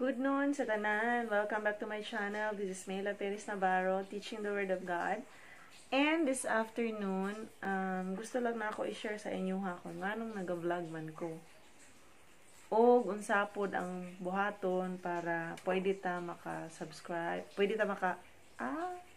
Good noon sa tanan. Welcome back to my channel. This is Mela Perez Navarro, teaching the Word of God. And this afternoon, gusto lang na ako i-share sa inyo ha kung anong nag-vlog man ko. O unsapod ang buhaton para pwede ta maka-subscribe, pwede ta